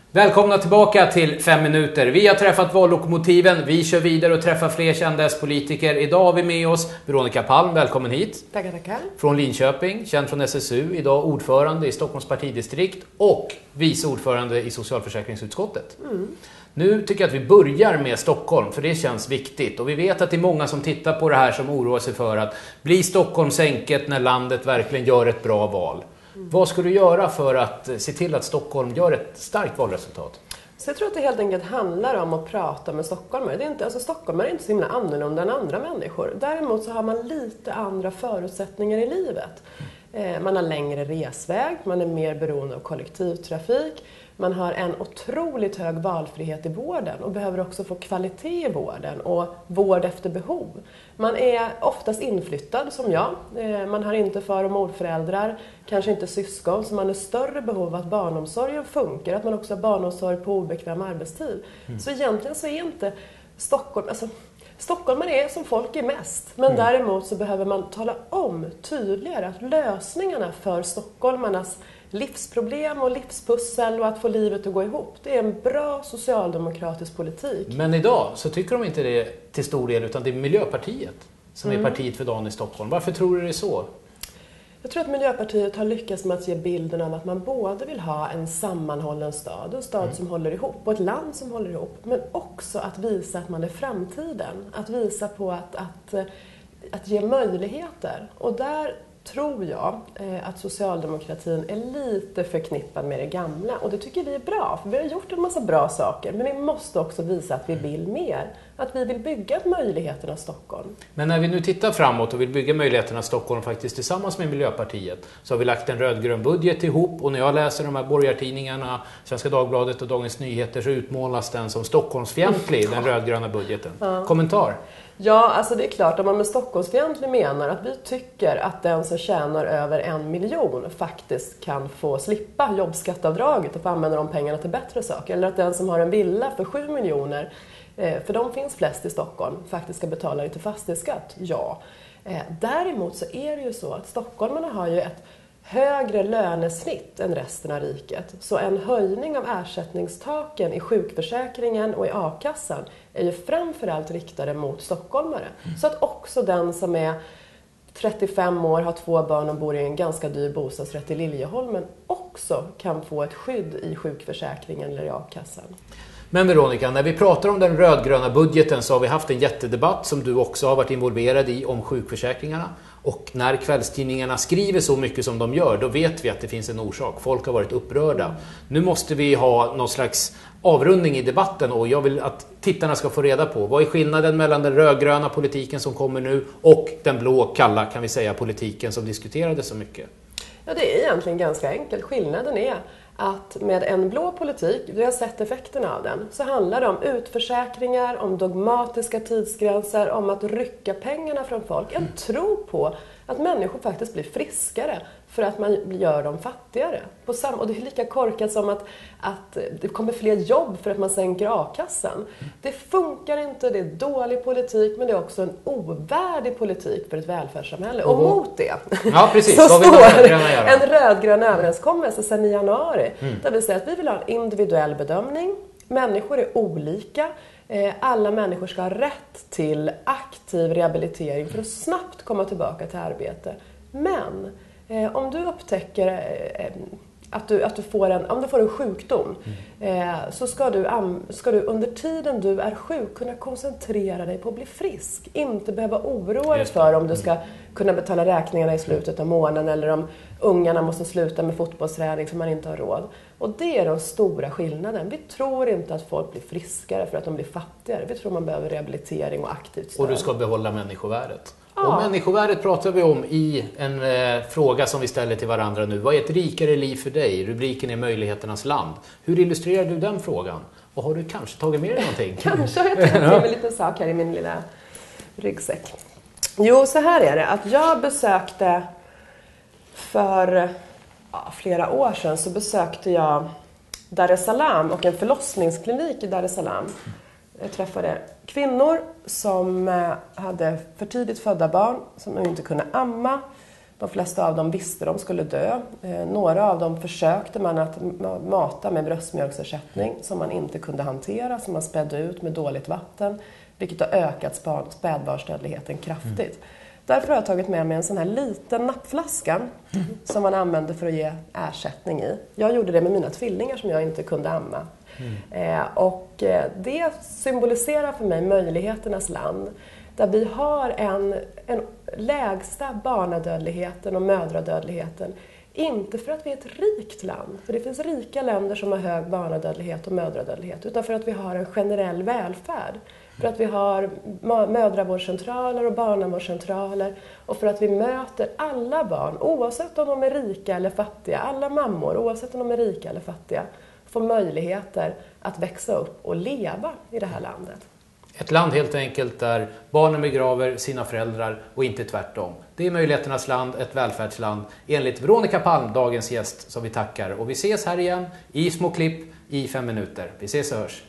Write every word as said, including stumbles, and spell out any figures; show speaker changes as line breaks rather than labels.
Välkomna tillbaka till fem minuter. Vi har träffat vallokomotiven, vi kör vidare och träffar fler kända S-politiker. Idag har vi med oss Veronica Palm, välkommen hit.
Tackar, tackar.
Från Linköping, känd från S S U, idag ordförande i Stockholms partidistrikt och vice ordförande i socialförsäkringsutskottet. Mm. Nu tycker jag att vi börjar med Stockholm, för det känns viktigt. Och vi vet att det är många som tittar på det här som oroar sig för att bli Stockholm sänket när landet verkligen gör ett bra val. Mm. Vad ska du göra för att se till att Stockholm gör ett starkt valresultat?
Så jag tror att det helt enkelt handlar om att prata med stockholmare. Det är inte, alltså stockholmare är inte så himla annorlunda än andra människor. Däremot så har man lite andra förutsättningar i livet. Eh, man har längre resväg, man är mer beroende av kollektivtrafik. Man har en otroligt hög valfrihet i vården och behöver också få kvalitet i vården och vård efter behov. Man är oftast inflyttad som jag. Man har inte far- och morföräldrar, kanske inte syskon, så man har större behov av att barnomsorgen funkar, att man också har barnomsorg på obekväm arbetstid. Mm. Så egentligen så är inte Stockholm... Alltså, Stockholm är som folk är mest, men mm. däremot så behöver man tala om tydligare att lösningarna för stockholmarnas livsproblem och livspussel och att få livet att gå ihop, det är en bra socialdemokratisk politik.
Men idag så tycker de inte det till stor del, utan det är Miljöpartiet som mm. är partiet för dagen i Stockholm. Varför tror du det är så?
Jag tror att Miljöpartiet har lyckats med att ge bilden av att man både vill ha en sammanhållen stad, en stad mm. som håller ihop och ett land som håller ihop, men också att visa att man är framtiden, att visa på att, att, att ge möjligheter. Och där tror jag att socialdemokratin är lite förknippad med det gamla. Och det tycker vi är bra, för vi har gjort en massa bra saker. Men vi måste också visa att vi vill mer. Att vi vill bygga möjligheterna i Stockholm.
Men när vi nu tittar framåt och vill bygga möjligheterna i Stockholm faktiskt tillsammans med Miljöpartiet, så har vi lagt en rödgrön budget ihop. Och när jag läser de här borgartidningarna, Svenska Dagbladet och Dagens Nyheter, så utmålas den som Stockholmsfientlig, mm. den rödgröna budgeten. Ja. Kommentar?
Ja, alltså det är klart, om man med Stockholmsfientlig menar att vi tycker att den som tjänar över en miljon faktiskt kan få slippa jobbskattavdraget och få använda de pengarna till bättre saker. Eller att den som har en villa för sju miljoner, för de finns flest i Stockholm, faktiskt ska betala lite fastighetsskatt. Ja. Däremot så är det ju så att stockholmarna har ju ett högre lönesnitt än resten av riket. Så en höjning av ersättningstaken i sjukförsäkringen och i a-kassan är ju framförallt riktade mot stockholmare. Mm. Så att också den som är trettiofem år, har två barn och bor i en ganska dyr bostadsrätt i Liljeholmen också kan få ett skydd i sjukförsäkringen eller i a-kassan.
Men Veronica, när vi pratar om den rödgröna budgeten så har vi haft en jättedebatt som du också har varit involverad i om sjukförsäkringarna. Och när kvällstidningarna skriver så mycket som de gör, då vet vi att det finns en orsak. Folk har varit upprörda. Mm. Nu måste vi ha någon slags avrundning i debatten och jag vill att tittarna ska få reda på vad är skillnaden mellan den rödgröna politiken som kommer nu och den blå, kalla, kan vi säga, politiken som diskuterades så mycket.
Ja, det är egentligen ganska enkelt. Skillnaden är att med en blå politik, vi har sett effekterna av den, så handlar det om utförsäkringar, om dogmatiska tidsgränser, om att rycka pengarna från folk. En tro på att människor faktiskt blir friskare för att man gör dem fattigare. På sam- och det är lika korkat som att, att det kommer fler jobb för att man sänker a-kassan. Det funkar inte, det är dålig politik, men det är också en ovärdig politik för ett välfärdssamhälle. Och mot det
ja, precis.
så
Vad vill
står en rödgrön överenskommelse sedan i januari. Mm. Där vi säger att vi vill ha en individuell bedömning. Människor är olika. Alla människor ska ha rätt till aktiv rehabilitering för att snabbt komma tillbaka till arbete. Men eh, om du upptäcker eh, att, du, att du får en, om du får en sjukdom mm. eh, så ska du, ska du under tiden du är sjuk kunna koncentrera dig på att bli frisk. Inte behöva oroa dig för om du ska kunna betala räkningarna i slutet av månaden eller om ungarna måste sluta med fotbollsträning för man inte har råd. Och det är den stora skillnaden. Vi tror inte att folk blir friskare för att de blir fattigare. Vi tror man behöver rehabilitering och aktivt stöd.
Och du ska behålla människovärdet.
Ja.
Och människovärdet pratar vi om i en eh, fråga som vi ställer till varandra nu. Vad är ett rikare liv för dig? Rubriken är Möjligheternas land. Hur illustrerar du den frågan? Och har du kanske tagit med dig någonting?
Kanske har jag tagit med mig en liten sak här i min lilla ryggsäck. Jo, så här är det. Att jag besökte för ja, flera år sedan så besökte jag Dar es Salaam och en förlossningsklinik i Dar es Salaam. Jag träffade kvinnor som hade för tidigt födda barn som inte kunde amma. De flesta av dem visste de skulle dö. Några av dem försökte man att mata med bröstmjölksersättning som man inte kunde hantera, som man spädde ut med dåligt vatten, vilket har ökat spädbarnsdödligheten kraftigt. Mm. Därför har jag tagit med mig en sån här liten nappflaska mm. som man använder för att ge ersättning i. Jag gjorde det med mina tvillingar som jag inte kunde amma. Mm. Eh, och det symboliserar för mig möjligheternas land. Där vi har en, en lägsta barnadödligheten och mödradödligheten. Inte för att vi är ett rikt land, för det finns rika länder som har hög barnadödlighet och mödradödlighet, utan för att vi har en generell välfärd. För att vi har mödravårdscentraler och barnavårdscentraler och för att vi möter alla barn, oavsett om de är rika eller fattiga, alla mammor, oavsett om de är rika eller fattiga, får möjligheter att växa upp och leva i det här landet.
Ett land helt enkelt där barnen begraver sina föräldrar och inte tvärtom. Det är möjligheternas land, ett välfärdsland, enligt Veronica Palm, dagens gäst, som vi tackar. Och vi ses här igen i små klipp i fem minuter. Vi ses och hörs.